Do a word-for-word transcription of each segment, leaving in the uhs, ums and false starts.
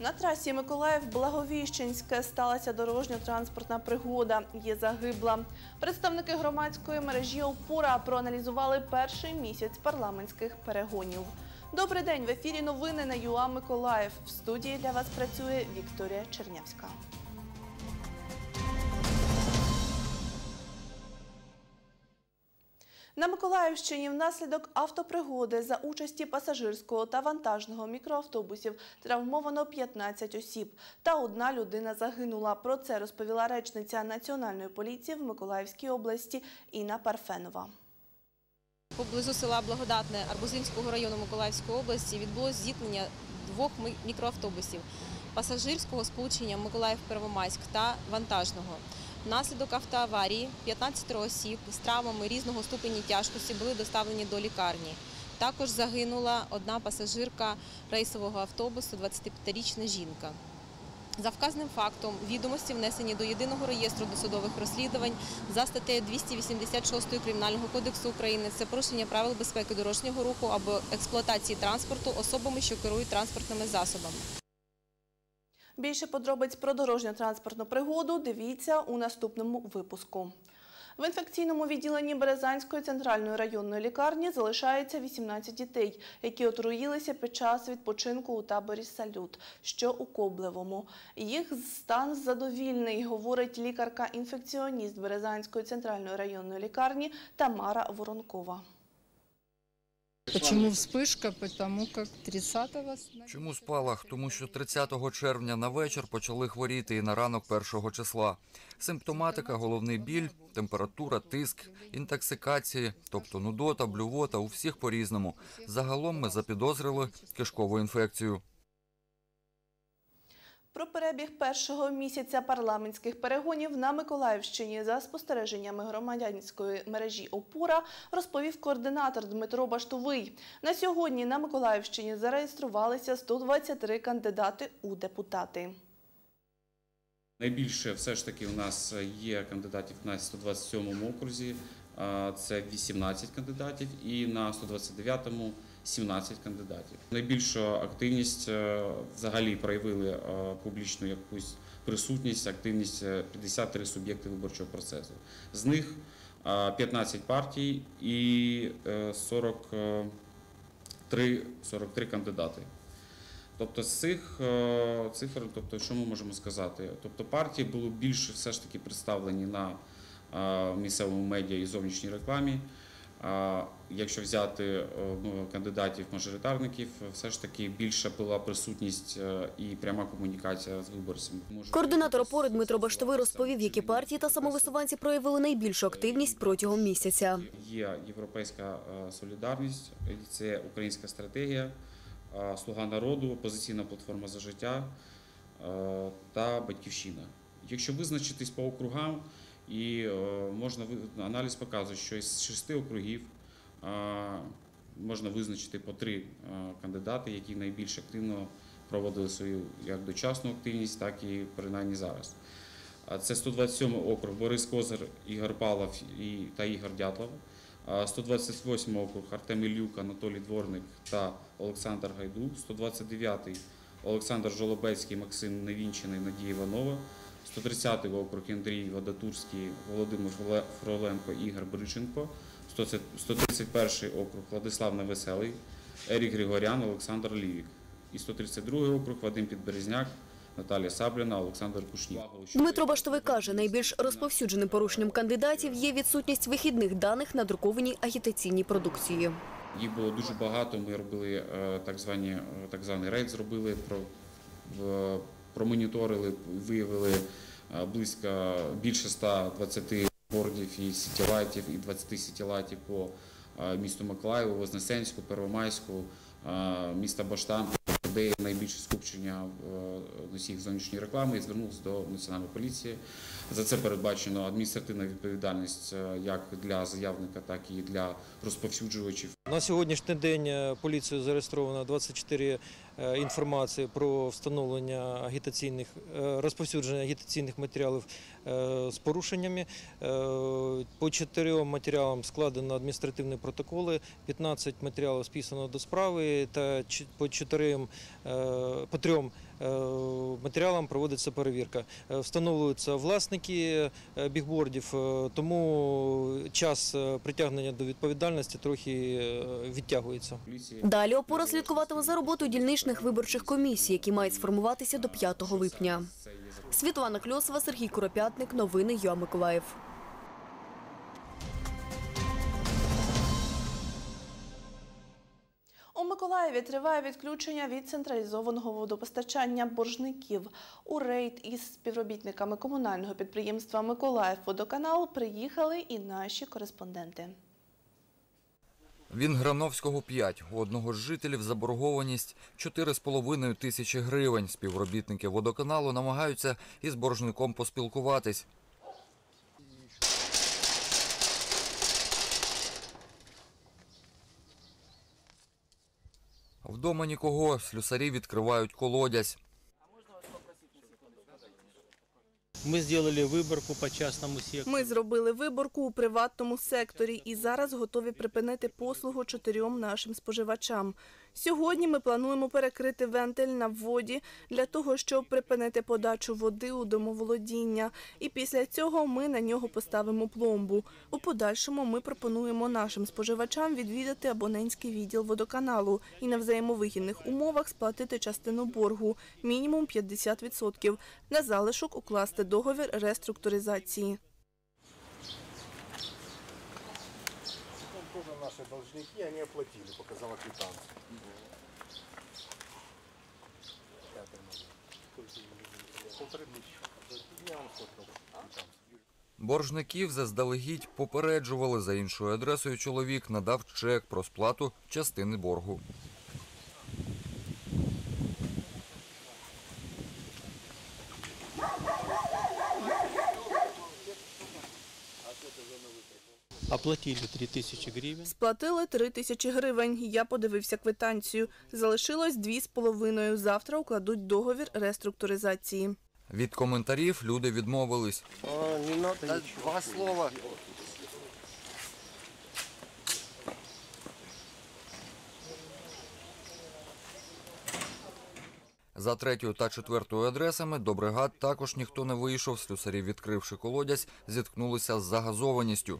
На трасі Миколаїв-Благовіщенське сталася дорожньо-транспортна пригода. Є загибла. Представники громадської мережі «Опора» проаналізували перший місяць парламентських перегонів. Добрий день! В ефірі новини на ю а Миколаїв. В студії для вас працює Вікторія Чернявська. На Миколаївщині внаслідок автопригоди за участі пасажирського та вантажного мікроавтобусів травмовано п'ятнадцять осіб та одна людина загинула. Про це розповіла речниця Національної поліції в Миколаївській області Інна Парфенова. Поблизу села Благодатне Арбузинського району Миколаївської області відбулось зіткнення двох мікроавтобусів – пасажирського сполучення Миколаїв-Первомайськ та вантажного. Внаслідок автоаварії п'ятнадцять осіб з травмами різного ступені тяжкості були доставлені до лікарні. Також загинула одна пасажирка рейсового автобусу, двадцятип'ятирічна жінка. За вказаним фактом відомості внесені до Єдиного реєстру досудових розслідувань за статтею двісті вісімдесят шість Кримінального кодексу України. Це порушення правил безпеки дорожнього руху або експлуатації транспорту особами, що керують транспортними засобами. Більше подробиць про дорожньо-транспортну пригоду дивіться у наступному випуску. В інфекційному відділенні Березанської центральної районної лікарні залишається вісімнадцять дітей, які отруїлися під час відпочинку у таборі «Салют», що у Коблевому. Їх стан задовільний, говорить лікарка-інфекціоніст Березанської центральної районної лікарні Тамара Воронкова. Чому вспишка? Тому як тридцятого... Чому спалах? Тому що тридцятого червня на вечір почали хворіти і на ранок першого числа. Симптоматика – головний біль, температура, тиск, інтоксикації, тобто нудота, блювота – у всіх по-різному. Загалом ми запідозрили кишкову інфекцію. Про перебіг першого місяця парламентських перегонів на Миколаївщині за спостереженнями громадянської мережі «Опора» розповів координатор Дмитро Баштовий. На сьогодні на Миколаївщині зареєструвалися сто двадцять три кандидати у депутати. Найбільше все ж таки у нас є кандидатів на сто двадцять сьомому окрузі, це вісімнадцять кандидатів, і на сто двадцять дев'ятому сімнадцять кандидатів. Найбільшу активність взагалі проявили публічну якусь присутність, активність п'ятдесят три суб'єкти виборчого процесу. З них п'ятнадцять партій і сорок три кандидати. Тобто з цих цифр, тобто, що ми можемо сказати? Тобто партії були більше все ж таки представлені на місцевому медіа і зовнішній рекламі. Якщо взяти ну, кандидатів-мажоритарників, все ж таки більша була присутність і пряма комунікація з виборцями. Координатор «Опори» Дмитро Баштовий розповів, які партії та самовисуванці проявили найбільшу активність протягом місяця. Є «Європейська солідарність», це «Українська стратегія», «Слуга народу», «Опозиційна платформа за життя» та «Батьківщина». Якщо визначитись по округам, і можна, аналіз показує, що із шести округів можна визначити по три кандидати, які найбільш активно проводили свою як дочасну активність, так і принаймні зараз. Це сто двадцять сьомий округ Борис Козир, Ігор Павлов та Ігор Дятлов, сто двадцять восьмий округ Артем Іллюк, Анатолій Дворник та Олександр Гайду, сто двадцять дев'ятий Олександр Жолобецький, Максим Невінчений, Надія Іванова, сто тридцятий округ Андрій Вадатурський, Володимир Фроленко, Ігор Бриченко, сто тридцять перший округ Владислав Невеселий, Ерік Григорян, Олександр Лівік і сто тридцять другий округ Вадим Підберезняк, Наталія Сабліна, Олександр Кушнір. Дмитро Баштовий каже, найбільш розповсюдженим порушенням кандидатів є відсутність вихідних даних на друкованій агітаційній продукції. Їх було дуже багато, ми робили так звані, так званий рейд, зробили, про, в, промоніторили, виявили близько більше ста двадцяти бордів і сітілайтів, і двадцяти сітілайтів по місту Миколаєву, Вознесенську, Первомайську, міста Баштан, де найбільше скупчення носіїв зовнішньої реклами, і звернувся до Національної поліції. За це передбачено адміністративна відповідальність як для заявника, так і для розповсюджувачів. На сьогоднішній день поліцією зареєстровано двадцять чотири інформації про встановлення агітаційних, розповсюдження агітаційних матеріалів з порушеннями. По чотирьом матеріалам складено адміністративні протоколи, п'ятнадцять матеріалів списано до справи та по чотирьом по трьом матеріалам проводиться перевірка. Встановлюються власники бігбордів, тому час притягнення до відповідальності трохи відтягується. Далі опора слідкуватиме за роботою дільничних виборчих комісій, які мають сформуватися до п'ятого липня. Світлана Кльосова, Сергій Куропятник. Новини ЮА Миколаїв. У Миколаєві триває відключення від централізованого водопостачання боржників. У рейд із співробітниками комунального підприємства «Миколаївводоканал» приїхали і наші кореспонденти. Вінграновського, п'ять. У одного з жителів заборгованість чотири з половиною тисячі гривень. Співробітники водоканалу намагаються із боржником поспілкуватись. Вдома нікого, слюсарі відкривають колодязь. Ми зробили виборку по частному сектору. Ми зробили виборку у приватному секторі і зараз готові припинити послугу чотирьом нашим споживачам. Сьогодні ми плануємо перекрити вентиль на вводі для того, щоб припинити подачу води у домоволодіння. І після цього ми на нього поставимо пломбу. У подальшому ми пропонуємо нашим споживачам відвідати абонентський відділ водоканалу і на взаємовигідних умовах сплатити частину боргу – мінімум п'ятдесят відсотків. На залишок укласти договір реструктуризації. Тоже наши должники, они оплатили, показала квитанцию. Полторы тысячи. Я вам сфоткал квитанцию. Боржників заздалегідь попереджували. За іншою адресою чоловік надав чек про сплату частини боргу. Оплатили три тисячі гривень. Сплатили три тисячі гривень. Я подивився квитанцію. Залишилось дві з половиною. Завтра укладуть договір реструктуризації. Від коментарів люди відмовились. А, не надо ничего. Два слова. За третьою та четвертою адресами до бригад також ніхто не вийшов. Слюсарі, відкривши колодязь, зіткнулися з загазованістю.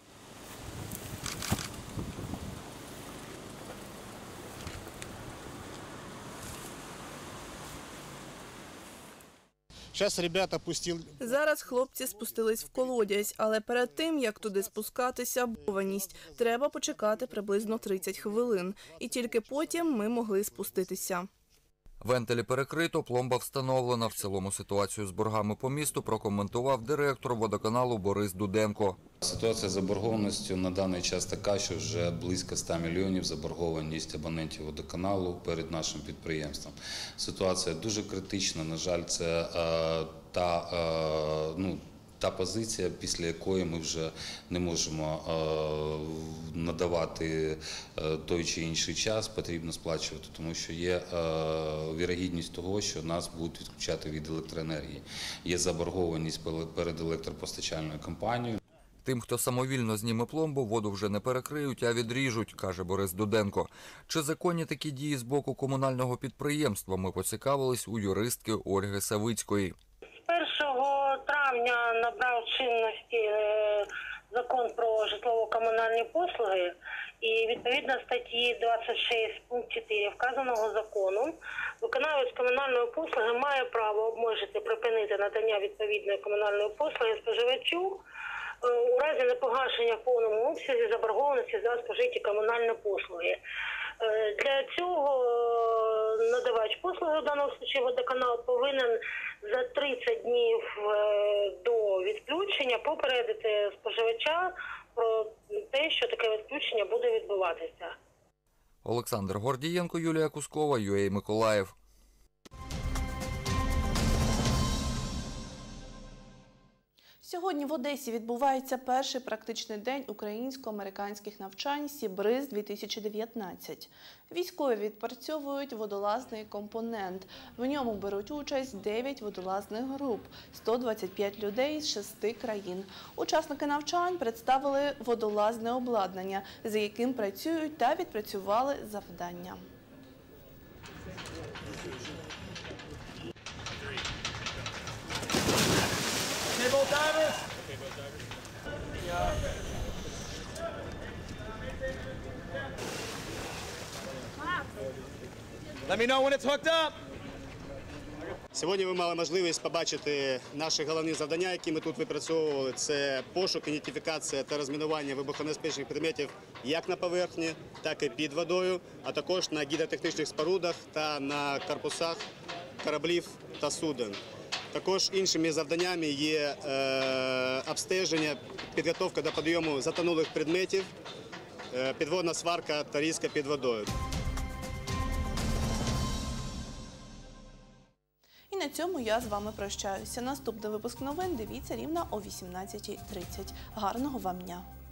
Сейчас ребята пустили. Зараз хлопці спустились в колодязь, але перед тим, як туди спускатися, бованість. Треба почекати приблизно тридцять хвилин. І тільки потім ми могли спуститися. Вентилі перекрито, пломба встановлена. В цілому ситуацію з боргами по місту прокоментував директор водоканалу Борис Дуденко. Ситуація з заборгованістю на даний час така, що вже близько ста мільйонів заборгованість абонентів водоканалу перед нашим підприємством. Ситуація дуже критична, на жаль, це е, та, е, ну, та позиція, після якої ми вже не можемо е, надавати е, той чи інший час, потрібно сплачувати, тому що є е, вірогідність того, що нас будуть відключати від електроенергії. Є заборгованість перед електропостачальною компанією. Тим, хто самовільно зніме пломбу, воду вже не перекриють, а відріжуть, каже Борис Дуденко. Чи законні такі дії з боку комунального підприємства, ми поцікавились у юристки Ольги Савицької. першого травня набрав чинності закон про житлово-комунальні послуги і відповідно статті двадцять шість пункт чотири вказаного закону виконавець комунальної послуги має право обмежити, припинити надання відповідної комунальної послуги споживачу у разі непогашення в повному обсязі заборгованості за спожиті комунальні послуги. Для цього надавач послуги, в даному випадку водоканал, повинен за тридцять днів до відключення попередити споживача про те, що таке відключення буде відбуватися. Олександр Гордієнко, Юлія Кускова, ЮА Миколаїв. Сьогодні в Одесі відбувається перший практичний день українсько-американських навчань «Сібриз дві тисячі дев'ятнадцять». Військові відпрацьовують водолазний компонент. В ньому беруть участь дев'ять водолазних груп, сто двадцять п'ять людей з шести країн. Учасники навчань представили водолазне обладнання, за яким працюють та відпрацювали завдання. Let me know when it's hooked up. Сьогодні ви мали можливість побачити наші головні завдання, які ми тут випрацьовували. Це пошук, ідентифікація та розмінування вибухонебезпечних предметів як на поверхні, так і під водою, а також на гідротехнічних спорудах та на корпусах кораблів та суден. Також іншими завданнями є е, обстеження, підготовка до підйому затонулих предметів, е, підводна сварка та різка під водою. І на цьому я з вами прощаюся. Наступний випуск новин дивіться рівно о вісімнадцятій тридцять. Гарного вам дня!